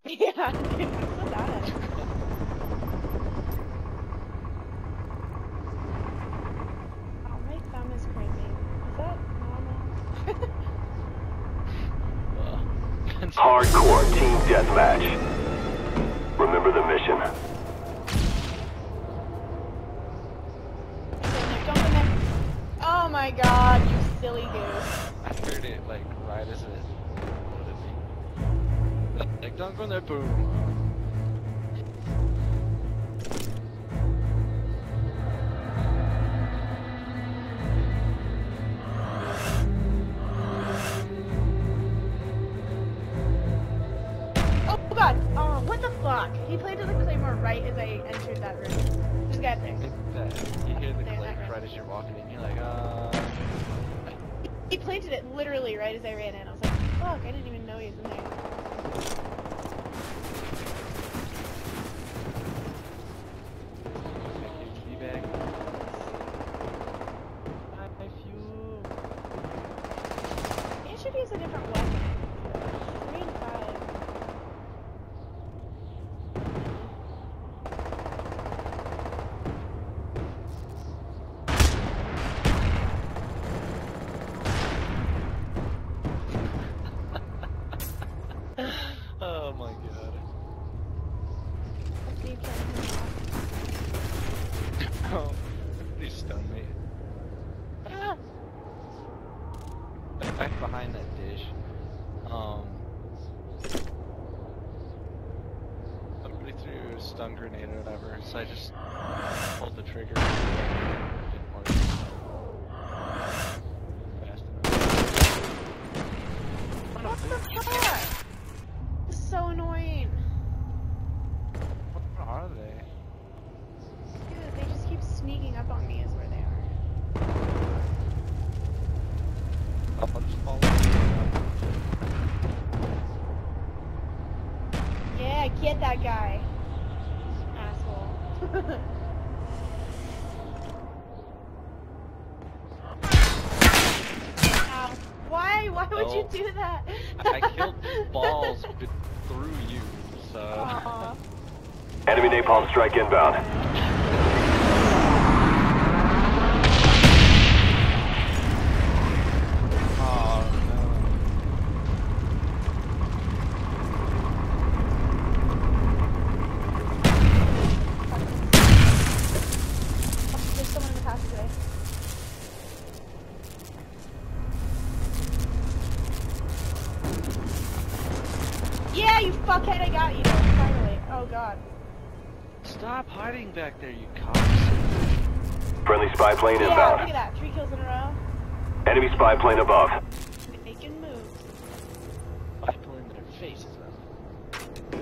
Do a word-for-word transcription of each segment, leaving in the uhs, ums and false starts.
Yeah, dude, I'm so bad at it. Oh, my thumb is cramping. Is that normal? Hardcore team deathmatch. Remember the mission. Don't go there. Oh my god, you silly goose. I heard it like right as it loaded me. Like, don't go in there, boom. Oh god! Oh, what the fuck? He played to the claymore right as I entered that room. There's a guy up there. That, you hear the There, click that right as you're walking in, you're like, uh... He planted it literally right as I ran in. I was like, fuck, I didn't even know he was in there. Be back. I fuel. You should use a different weapon. Three and five. Oh my god. Let's see if you can. Oh, he stunned me. Ah! Back behind that dish. Um. Somebody threw a stun grenade or whatever, so I just pulled the trigger. Didn't work. Fast enough. What the fuck? This is so annoying. What are they? Dude, they just keep sneaking up on me is where they are. I'll just follow. Yeah, get that guy. Asshole. Ow. Why? Why would you No. do that? I, I killed balls b- through you, so. Aw. Enemy napalm strike inbound. Oh no. There's someone in the passageway. Yeah, you fuckhead, I got you. Finally. Oh god. Stop hiding back there, you cocks. Friendly spy plane Yeah, look inbound. at that. Three kills in a row. Enemy spy plane above. Making moves. People in their faces though.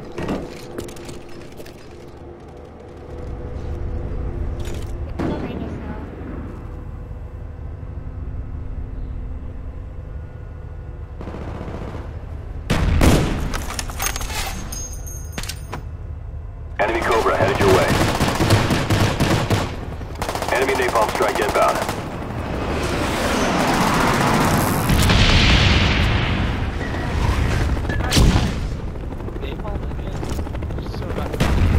Don't mind us now. Enemy Cobra headed your way. Enemy napalm strike inbound. Napalm again. So not.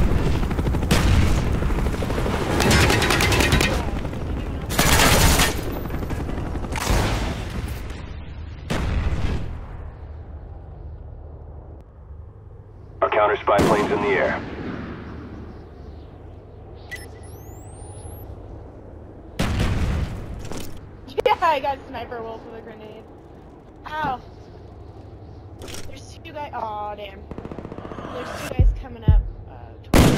Our counter spy plane's in the air. Yeah, I got sniper wolf with a grenade. Ow. There's two guys. Aw, damn. There's two guys coming up. Uh,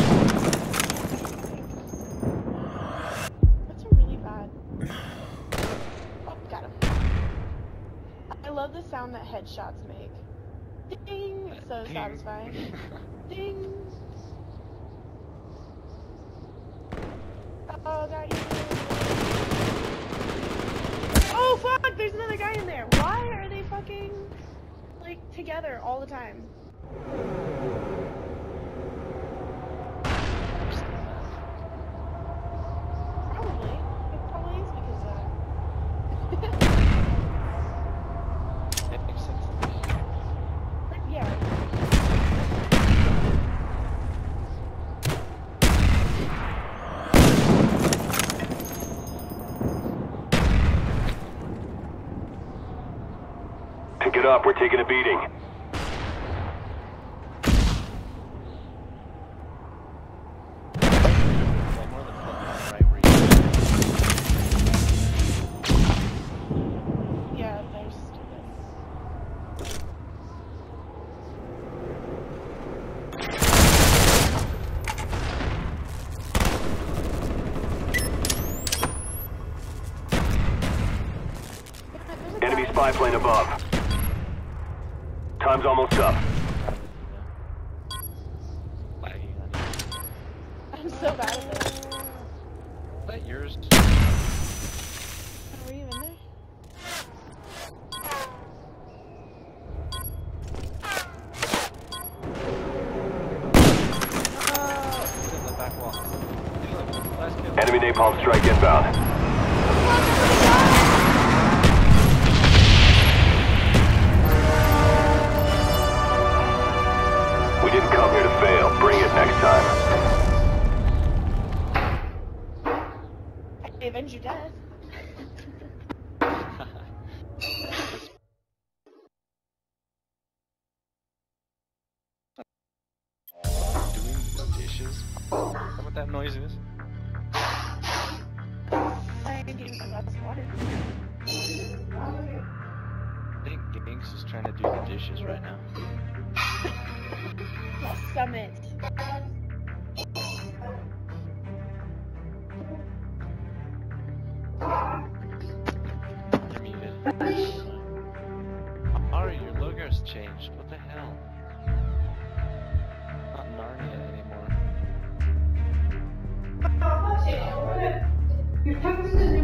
That's really bad. Oh, got him. I love the sound that headshots make. Ding! It's so Ding. satisfying. Ding! Oh, got you. Oh, fuck! There's another guy in there. Why are they fucking, like, together all the time? Probably. It probably is because, uh... It makes sense to me. yeah. it up. We're taking a beating. Well, more than one, right where you Yeah, there's students. Enemy spy plane above. Time's almost up. lagging on you. I'm so bad at this. Is that yours? Were you in there? He's in the back wall. Last kill. Enemy napalm strike inbound. We didn't come here to fail. Bring it next time. I avenge your death. Doing the dishes? Is that what that noise is? I'm getting a glass of water. I think Ginks is trying to do the dishes right now. Summit. You're muted. Ari, your logo's changed. What the hell? Not Narnia anymore. You're